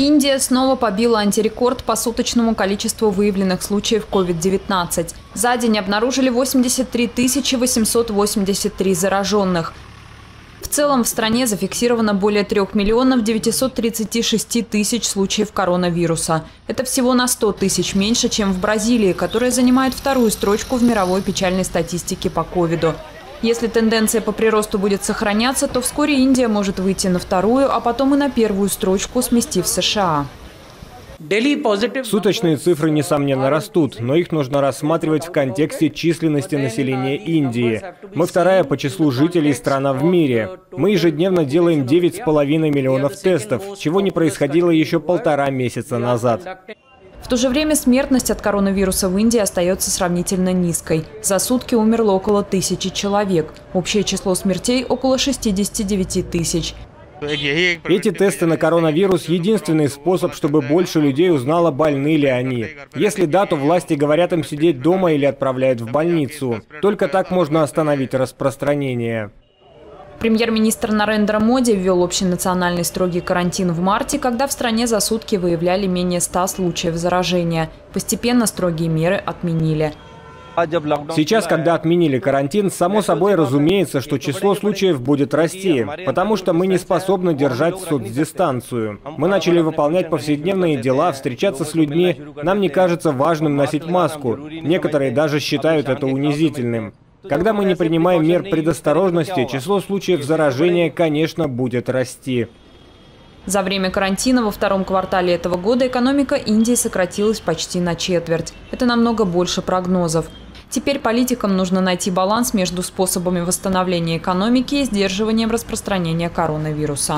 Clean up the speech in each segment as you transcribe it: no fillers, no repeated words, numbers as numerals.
Индия снова побила антирекорд по суточному количеству выявленных случаев COVID-19. За день обнаружили 83 883 зараженных. В целом в стране зафиксировано более 3 миллионов 936 тысяч случаев коронавируса. Это всего на 100 тысяч меньше, чем в Бразилии, которая занимает вторую строчку в мировой печальной статистике по ковиду. Если тенденция по приросту будет сохраняться, то вскоре Индия может выйти на вторую, а потом и на первую строчку, сместив США. Суточные цифры, несомненно, растут, но их нужно рассматривать в контексте численности населения Индии. Мы вторая по числу жителей страна в мире. Мы ежедневно делаем 9,5 миллионов тестов, чего не происходило еще 1,5 месяца назад. В то же время смертность от коронавируса в Индии остается сравнительно низкой. За сутки умерло около 1000 человек. Общее число смертей – около 69 тысяч. Эти тесты на коронавирус – единственный способ, чтобы больше людей узнало, больны ли они. Если да, то власти говорят им сидеть дома или отправляют в больницу. Только так можно остановить распространение. Премьер-министр Нарендра Моди ввел общенациональный строгий карантин в марте, когда в стране за сутки выявляли менее 100 случаев заражения. Постепенно строгие меры отменили. Сейчас, когда отменили карантин, само собой разумеется, что число случаев будет расти, потому что мы не способны держать соцдистанцию. Мы начали выполнять повседневные дела, встречаться с людьми. Нам не кажется важным носить маску. Некоторые даже считают это унизительным. Когда мы не принимаем мер предосторожности, число случаев заражения, конечно, будет расти. За время карантина во втором квартале этого года экономика Индии сократилась почти на четверть. Это намного больше прогнозов. Теперь политикам нужно найти баланс между способами восстановления экономики и сдерживанием распространения коронавируса.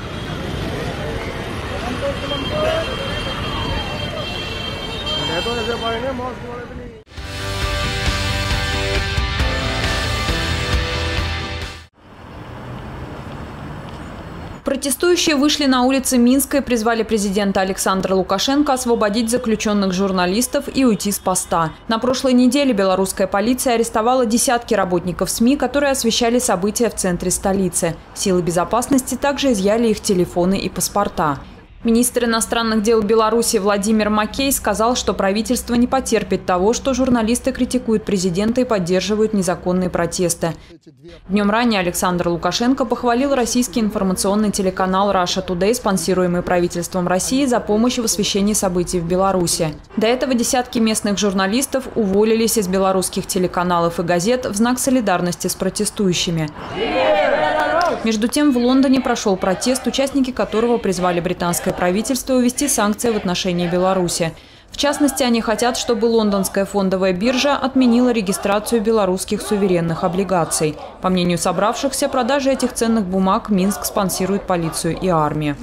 Протестующие вышли на улицы Минска и призвали президента Александра Лукашенко освободить заключенных журналистов и уйти с поста. На прошлой неделе белорусская полиция арестовала десятки работников СМИ, которые освещали события в центре столицы. Силы безопасности также изъяли их телефоны и паспорта. Министр иностранных дел Беларуси Владимир Макей сказал, что правительство не потерпит того, что журналисты критикуют президента и поддерживают незаконные протесты. Днем ранее Александр Лукашенко похвалил российский информационный телеканал Russia Today, спонсируемый правительством России, за помощь в освещении событий в Беларуси. До этого десятки местных журналистов уволились из белорусских телеканалов и газет в знак солидарности с протестующими. Между тем, в Лондоне прошел протест, участники которого призвали британское правительство ввести санкции в отношении Беларуси. В частности, они хотят, чтобы лондонская фондовая биржа отменила регистрацию белорусских суверенных облигаций. По мнению собравшихся, продажи этих ценных бумаг Минск спонсирует полицию и армию.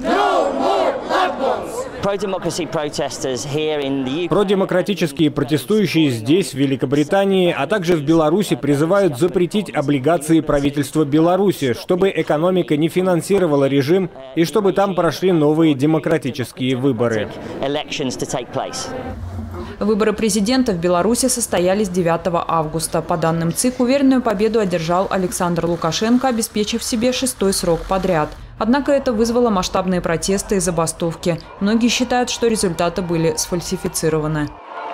Продемократические протестующие здесь, в Великобритании, а также в Беларуси призывают запретить облигации правительства Беларуси, чтобы экономика не финансировала режим и чтобы там прошли новые демократические выборы. Выборы президента в Беларуси состоялись 9 августа. По данным ЦИК, уверенную победу одержал Александр Лукашенко, обеспечив себе 6-й срок подряд. Однако это вызвало масштабные протесты и забастовки. Многие считают, что результаты были сфальсифицированы.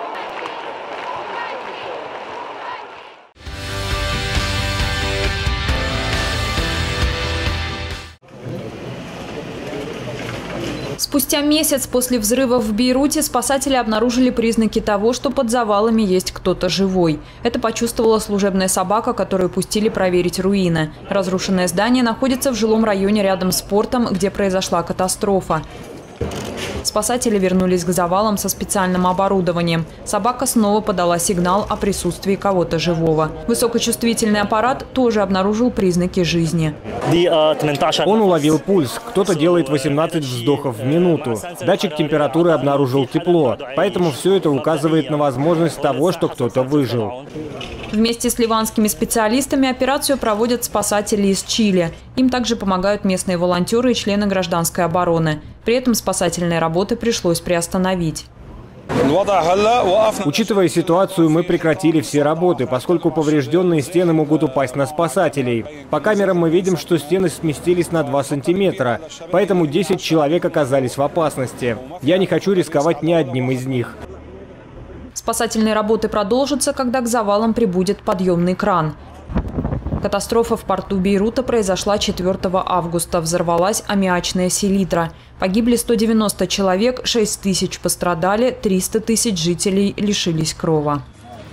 Спустя месяц после взрыва в Бейруте спасатели обнаружили признаки того, что под завалами есть кто-то живой. Это почувствовала служебная собака, которую пустили проверить руины. Разрушенное здание находится в жилом районе рядом с портом, где произошла катастрофа. Спасатели вернулись к завалам со специальным оборудованием. Собака снова подала сигнал о присутствии кого-то живого. Высокочувствительный аппарат тоже обнаружил признаки жизни. Он уловил пульс. Кто-то делает 18 вздохов в минуту. Датчик температуры обнаружил тепло. Поэтому все это указывает на возможность того, что кто-то выжил. Вместе с ливанскими специалистами операцию проводят спасатели из Чили. Им также помогают местные волонтеры и члены гражданской обороны. При этом спасательные работы пришлось приостановить. Учитывая ситуацию, мы прекратили все работы, поскольку поврежденные стены могут упасть на спасателей. По камерам мы видим, что стены сместились на 2 сантиметра, поэтому 10 человек оказались в опасности. Я не хочу рисковать ни одним из них. Спасательные работы продолжатся, когда к завалам прибудет подъемный кран. Катастрофа в порту Бейрута произошла 4 августа. Взорвалась аммиачная селитра. Погибли 190 человек, 6 тысяч пострадали, 300 тысяч жителей лишились крова.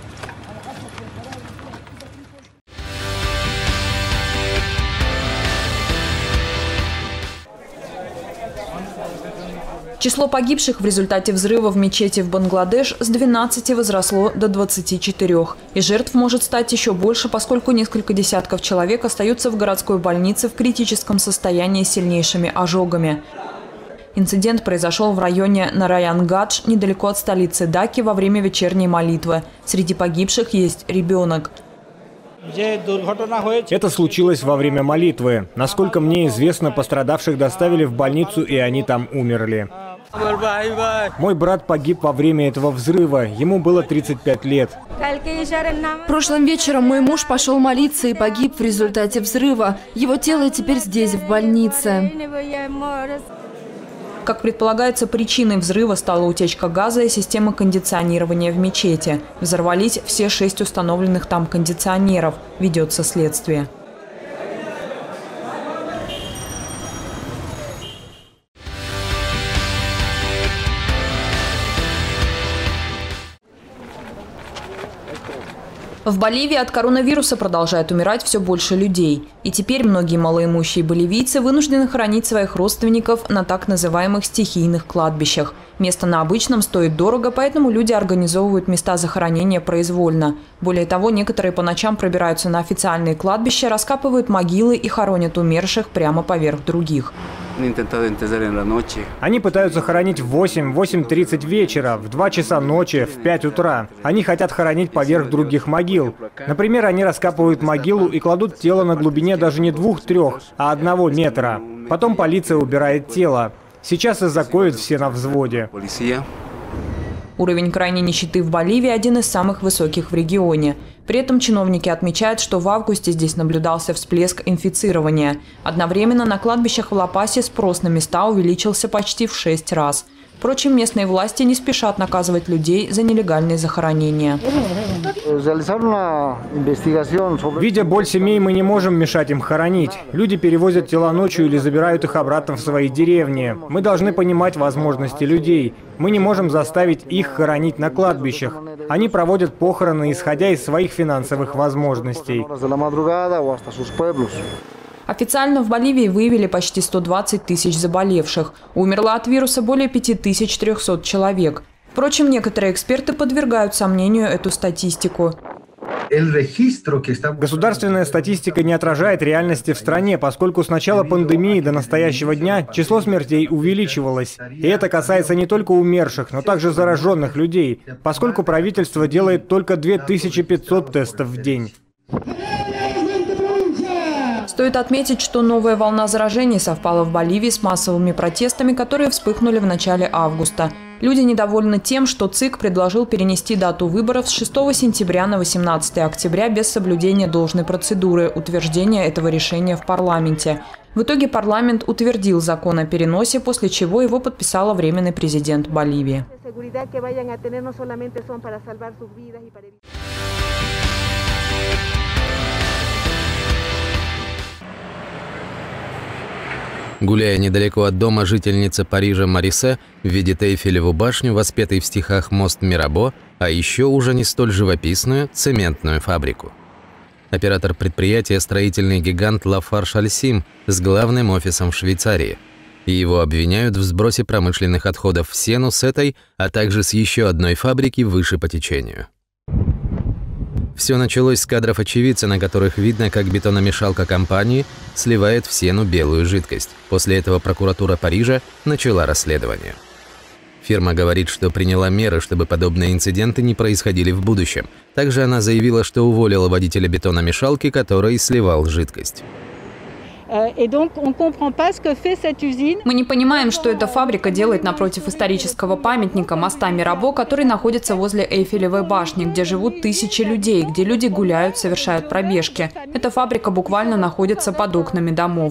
Число погибших в результате взрыва в мечети в Бангладеш с 12 возросло до 24. И жертв может стать еще больше, поскольку несколько десятков человек остаются в городской больнице в критическом состоянии с сильнейшими ожогами. Инцидент произошел в районе Нараянгадж, недалеко от столицы Даки, во время вечерней молитвы. Среди погибших есть ребенок. Это случилось во время молитвы. Насколько мне известно, пострадавших доставили в больницу, и они там умерли. Мой брат погиб во время этого взрыва. Ему было 35 лет. Прошлым вечером мой муж пошел молиться и погиб в результате взрыва. Его тело теперь здесь, в больнице. Как предполагается, причиной взрыва стала утечка газа и система кондиционирования в мечети. Взорвались все 6 установленных там кондиционеров. Ведется следствие. В Боливии от коронавируса продолжает умирать все больше людей. И теперь многие малоимущие боливийцы вынуждены хоронить своих родственников на так называемых стихийных кладбищах. Место на обычном стоит дорого, поэтому люди организовывают места захоронения произвольно. Более того, некоторые по ночам пробираются на официальные кладбища, раскапывают могилы и хоронят умерших прямо поверх других. Они пытаются хоронить в 8-8:30 вечера, в 2 часа ночи, в 5 утра. Они хотят хоронить поверх других могил. Например, они раскапывают могилу и кладут тело на глубине даже не 2-3, а 1 метра. Потом полиция убирает тело. Сейчас из-за ковид все на взводе. Уровень крайней нищеты в Боливии один из самых высоких в регионе. При этом чиновники отмечают, что в августе здесь наблюдался всплеск инфицирования. Одновременно на кладбищах в Ла-Пасе спрос на места увеличился почти в 6 раз. Впрочем, местные власти не спешат наказывать людей за нелегальные захоронения. Видя боль семей, мы не можем мешать им хоронить. Люди перевозят тела ночью или забирают их обратно в свои деревни. Мы должны понимать возможности людей. Мы не можем заставить их хоронить на кладбищах. Они проводят похороны, исходя из своих финансовых возможностей. Официально в Боливии выявили почти 120 тысяч заболевших. Умерло от вируса более 5300 человек. Впрочем, некоторые эксперты подвергают сомнению эту статистику. Государственная статистика не отражает реальности в стране, поскольку с начала пандемии до настоящего дня число смертей увеличивалось. И это касается не только умерших, но также зараженных людей, поскольку правительство делает только 2500 тестов в день. Стоит отметить, что новая волна заражений совпала в Боливии с массовыми протестами, которые вспыхнули в начале августа. Люди недовольны тем, что ЦИК предложил перенести дату выборов с 6 сентября на 18 октября без соблюдения должной процедуры утверждения этого решения в парламенте. В итоге парламент утвердил закон о переносе, после чего его подписала временный президент Боливии. Гуляя недалеко от дома, жительница Парижа Марисе видит Эйфелеву башню, воспетый в стихах мост Мирабо, а еще уже не столь живописную цементную фабрику. Оператор предприятия – строительный гигант Лафарж Альсим с главным офисом в Швейцарии. И его обвиняют в сбросе промышленных отходов в Сену с этой, а также с еще одной фабрики выше по течению. Все началось с кадров очевидца, на которых видно, как бетономешалка компании сливает в Сену белую жидкость. После этого прокуратура Парижа начала расследование. Фирма говорит, что приняла меры, чтобы подобные инциденты не происходили в будущем. Также она заявила, что уволила водителя бетономешалки, который сливал жидкость. Мы не понимаем, что эта фабрика делает напротив исторического памятника моста Мирабо, который находится возле Эйфелевой башни, где живут тысячи людей, где люди гуляют, совершают пробежки. Эта фабрика буквально находится под окнами домов.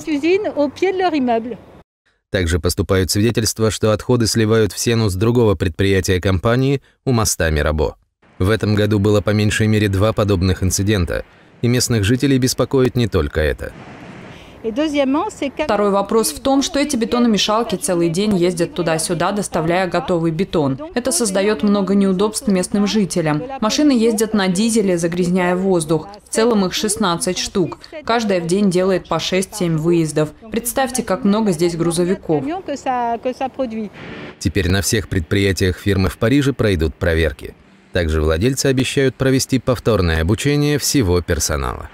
Также поступают свидетельства, что отходы сливают в Сену с другого предприятия компании у моста Мирабо. В этом году было по меньшей мере 2 подобных инцидента, и местных жителей беспокоит не только это. Второй вопрос в том, что эти бетономешалки целый день ездят туда-сюда, доставляя готовый бетон. Это создает много неудобств местным жителям. Машины ездят на дизеле, загрязняя воздух. В целом их 16 штук. Каждая в день делает по 6-7 выездов. Представьте, как много здесь грузовиков. Теперь на всех предприятиях фирмы в Париже пройдут проверки. Также владельцы обещают провести повторное обучение всего персонала.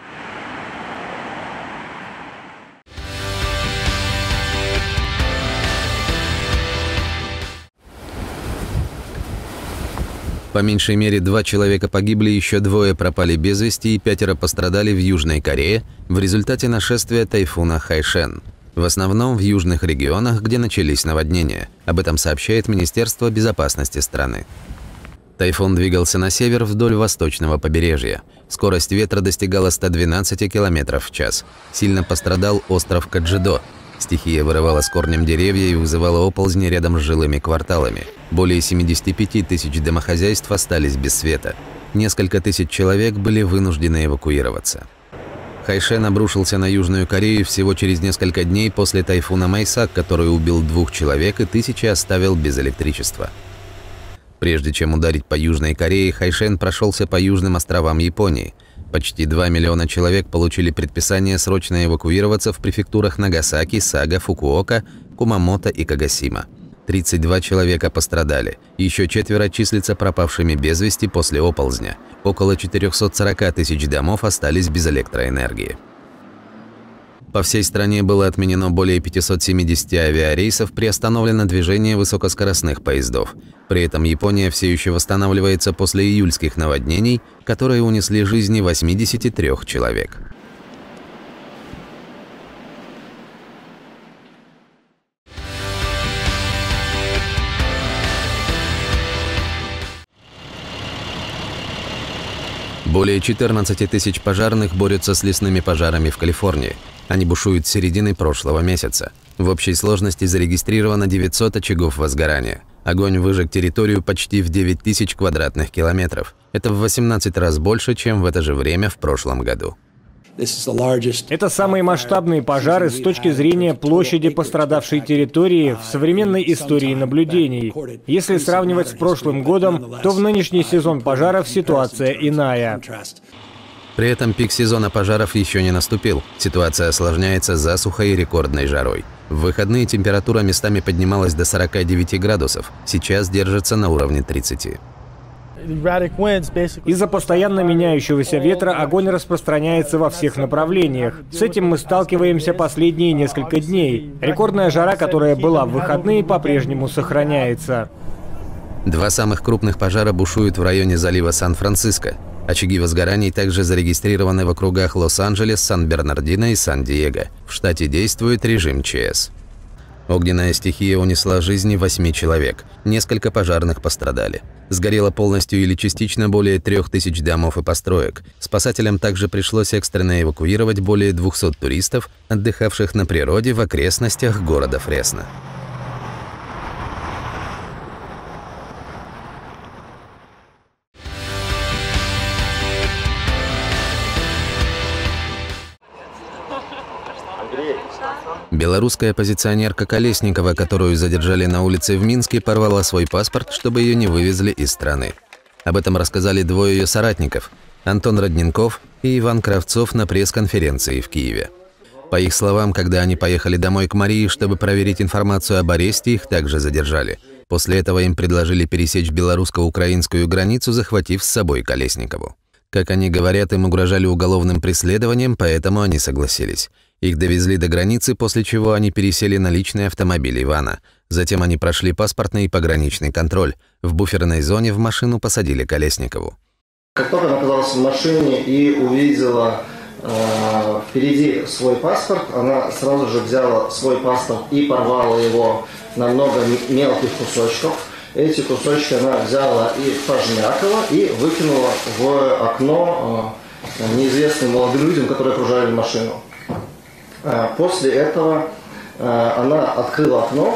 По меньшей мере 2 человека погибли, еще 2 пропали без вести и 5 пострадали в Южной Корее в результате нашествия тайфуна Хайшен. В основном в южных регионах, где начались наводнения. Об этом сообщает Министерство безопасности страны. Тайфун двигался на север вдоль восточного побережья. Скорость ветра достигала 112 км в час. Сильно пострадал остров Каджидо. Стихия вырывала с корнем деревья и вызывала оползни рядом с жилыми кварталами. Более 75 тысяч домохозяйств остались без света. Несколько тысяч человек были вынуждены эвакуироваться. Хайшен обрушился на Южную Корею всего через несколько дней после тайфуна Майсак, который убил 2 человек и тысячи оставил без электричества. Прежде чем ударить по Южной Корее, Хайшен прошелся по южным островам Японии. Почти 2 миллиона человек получили предписание срочно эвакуироваться в префектурах Нагасаки, Сага, Фукуока, Кумамото и Кагасима. 32 человека пострадали. Еще 4 числятся пропавшими без вести после оползня. Около 440 тысяч домов остались без электроэнергии. По всей стране было отменено более 570 авиарейсов, приостановлено движение высокоскоростных поездов. При этом Япония все еще восстанавливается после июльских наводнений, которые унесли жизни 83 человек. Более 14 тысяч пожарных борются с лесными пожарами в Калифорнии. Они бушуют с середины прошлого месяца. В общей сложности зарегистрировано 900 очагов возгорания. Огонь выжег территорию почти в 9 тысяч квадратных километров. Это в 18 раз больше, чем в это же время в прошлом году. Это самые масштабные пожары с точки зрения площади пострадавшей территории в современной истории наблюдений. Если сравнивать с прошлым годом, то в нынешний сезон пожаров ситуация иная. При этом пик сезона пожаров еще не наступил. Ситуация осложняется засухой и рекордной жарой. В выходные температура местами поднималась до 49 градусов. Сейчас держится на уровне 30. Из-за постоянно меняющегося ветра огонь распространяется во всех направлениях. С этим мы сталкиваемся последние несколько дней. Рекордная жара, которая была в выходные, по-прежнему сохраняется. 2 самых крупных пожара бушуют в районе залива Сан-Франциско. Очаги возгораний также зарегистрированы в округах Лос-Анджелес, Сан-Бернардино и Сан-Диего. В штате действует режим ЧС. Огненная стихия унесла жизни 8 человек. Несколько пожарных пострадали. Сгорело полностью или частично более 3000 домов и построек. Спасателям также пришлось экстренно эвакуировать более 200 туристов, отдыхавших на природе в окрестностях города Фресно. Белорусская оппозиционерка Колесникова, которую задержали на улице в Минске, порвала свой паспорт, чтобы ее не вывезли из страны. Об этом рассказали 2 ее соратников – Антон Родненков и Иван Кравцов на пресс-конференции в Киеве. По их словам, когда они поехали домой к Марии, чтобы проверить информацию об аресте, их также задержали. После этого им предложили пересечь белорусско-украинскую границу, захватив с собой Колесникову. Как они говорят, им угрожали уголовным преследованием, поэтому они согласились. Их довезли до границы, после чего они пересели на личный автомобиль Ивана. Затем они прошли паспортный и пограничный контроль. В буферной зоне в машину посадили Колесникову. Как только она оказалась в машине и увидела впереди свой паспорт. Она сразу же взяла свой паспорт и порвала его на много мелких кусочков. Эти кусочки она взяла и пожмякала и выкинула в окно неизвестным молодым людям, которые окружали машину. После этого она открыла окно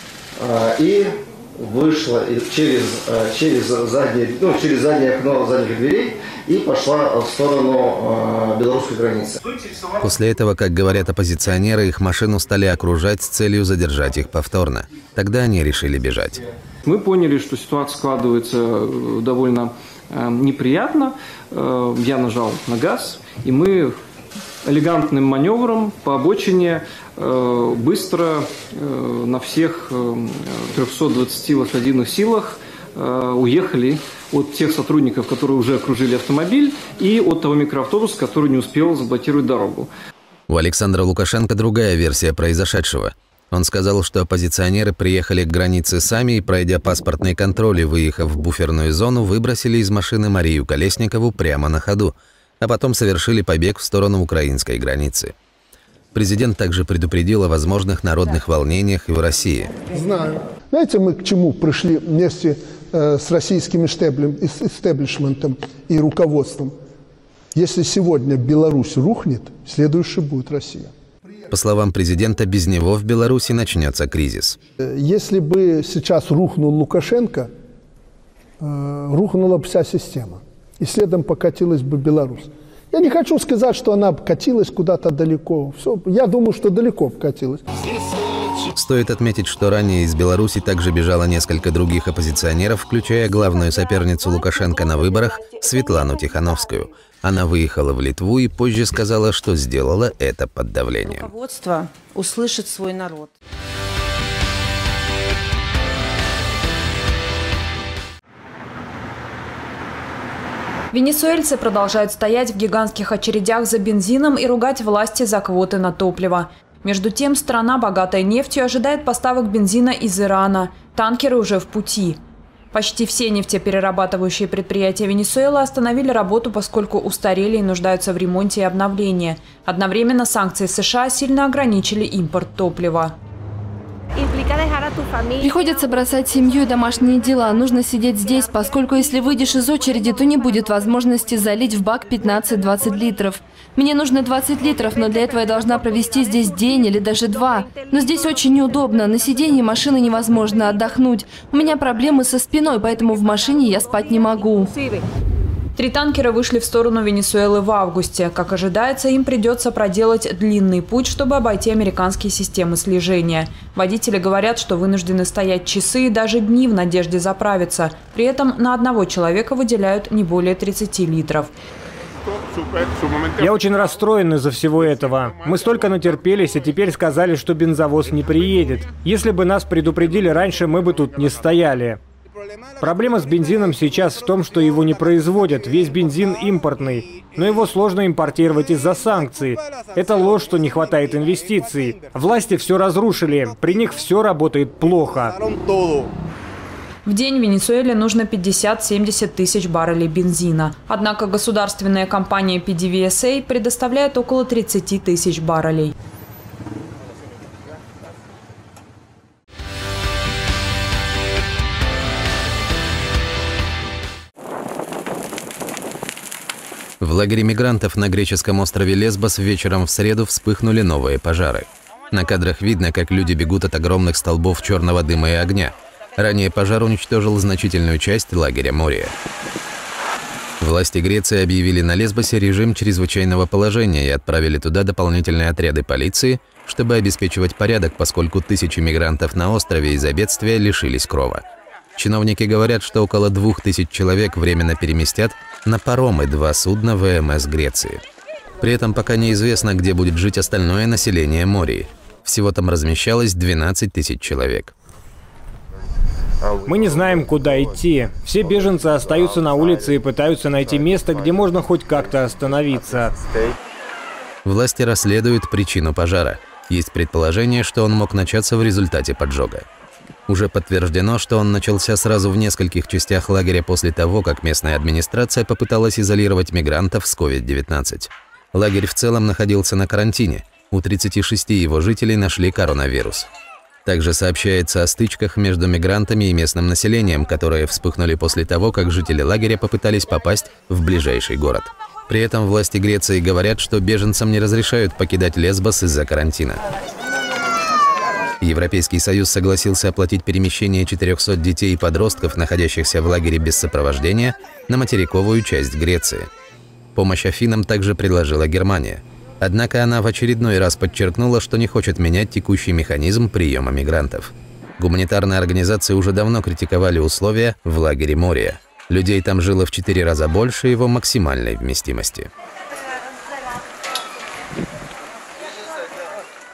и вышла через заднее окно задних дверей и пошла в сторону белорусской границы. После этого, как говорят оппозиционеры, их машину стали окружать с целью задержать их повторно. Тогда они решили бежать. Мы поняли, что ситуация складывается довольно неприятно. Я нажал на газ, и мы элегантным маневром по обочине быстро на всех 320 лошадиных силах уехали от тех сотрудников, которые уже окружили автомобиль, и от того микроавтобуса, который не успел заблокировать дорогу. У Александра Лукашенко другая версия произошедшего. Он сказал, что оппозиционеры приехали к границе сами и, пройдя паспортный контроль и выехав в буферную зону, выбросили из машины Марию Колесникову прямо на ходу, а потом совершили побег в сторону украинской границы. Президент также предупредил о возможных народных волнениях и в России. Знаю. Знаете, мы к чему пришли вместе с российским истеблишментом и руководством? Если сегодня Беларусь рухнет, следующей будет Россия. По словам президента, без него в Беларуси начнется кризис. Если бы сейчас рухнул Лукашенко, рухнула бы вся система. И следом покатилась бы Беларусь. Я не хочу сказать, что она катилась куда-то далеко. Все, я думаю, что далеко катилась. Стоит отметить, что ранее из Беларуси также бежало несколько других оппозиционеров, включая главную соперницу Лукашенко на выборах Светлану Тихановскую. Она выехала в Литву и позже сказала, что сделала это под давлением. Руководство услышит свой народ. Венесуэльцы продолжают стоять в гигантских очередях за бензином и ругать власти за квоты на топливо. Между тем, страна, богатая нефтью, ожидает поставок бензина из Ирана. Танкеры уже в пути. Почти все нефтеперерабатывающие предприятия Венесуэлы остановили работу, поскольку устарели и нуждаются в ремонте и обновлении. Одновременно санкции США сильно ограничили импорт топлива. Приходится бросать семью и домашние дела. Нужно сидеть здесь, поскольку если выйдешь из очереди, то не будет возможности залить в бак 15-20 литров. Мне нужно 20 литров, но для этого я должна провести здесь день или даже два. Но здесь очень неудобно. На сиденье машины невозможно отдохнуть. У меня проблемы со спиной, поэтому в машине я спать не могу. 3 танкера вышли в сторону Венесуэлы в августе. Как ожидается, им придется проделать длинный путь, чтобы обойти американские системы слежения. Водители говорят, что вынуждены стоять часы и даже дни в надежде заправиться. При этом на одного человека выделяют не более 30 литров. Я очень расстроен из-за всего этого. Мы столько натерпелись, а теперь сказали, что бензовоз не приедет. Если бы нас предупредили раньше, мы бы тут не стояли. Проблема с бензином сейчас в том, что его не производят. Весь бензин импортный. Но его сложно импортировать из-за санкций. Это ложь, что не хватает инвестиций. Власти все разрушили. При них все работает плохо. В день в Венесуэле нужно 50-70 тысяч баррелей бензина. Однако государственная компания PDVSA предоставляет около 30 тысяч баррелей. В лагере мигрантов на греческом острове Лесбос вечером в среду вспыхнули новые пожары. На кадрах видно, как люди бегут от огромных столбов черного дыма и огня. Ранее пожар уничтожил значительную часть лагеря Мория. Власти Греции объявили на Лесбосе режим чрезвычайного положения и отправили туда дополнительные отряды полиции, чтобы обеспечивать порядок, поскольку тысячи мигрантов на острове из-за бедствия лишились крова. Чиновники говорят, что около 2000 человек временно переместят на паромы 2 судна ВМС Греции. При этом пока неизвестно, где будет жить остальное население Мории. Всего там размещалось 12 тысяч человек. Мы не знаем, куда идти. Все беженцы остаются на улице и пытаются найти место, где можно хоть как-то остановиться. Власти расследуют причину пожара. Есть предположение, что он мог начаться в результате поджога. Уже подтверждено, что он начался сразу в нескольких частях лагеря после того, как местная администрация попыталась изолировать мигрантов с COVID-19. Лагерь в целом находился на карантине. У 36 его жителей нашли коронавирус. Также сообщается о стычках между мигрантами и местным населением, которые вспыхнули после того, как жители лагеря попытались попасть в ближайший город. При этом власти Греции говорят, что беженцам не разрешают покидать Лесбос из-за карантина. Европейский Союз согласился оплатить перемещение 400 детей и подростков, находящихся в лагере без сопровождения, на материковую часть Греции. Помощь Афинам также предложила Германия. Однако она в очередной раз подчеркнула, что не хочет менять текущий механизм приема мигрантов. Гуманитарные организации уже давно критиковали условия в лагере Мория. Людей там жило в 4 раза больше его максимальной вместимости.